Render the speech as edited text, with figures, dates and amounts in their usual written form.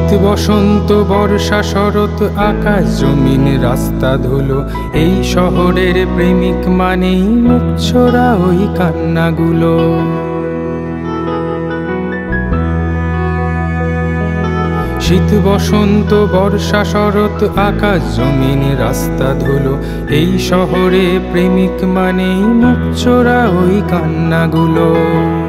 শীত বসন্ত বর্ষা শরৎ আকাশ জমিন রাস্তা ধুলো, এই শহরের প্রেমিক মানেই মুখ ছোড়া ওই কান্নাগুলো। শীত বসন্ত বর্ষা শরৎ আকাশ জমিন রাস্তা ধুলো, এই শহরে প্রেমিক মানেই মুখ ছোড়া ওই কান্নাগুলো।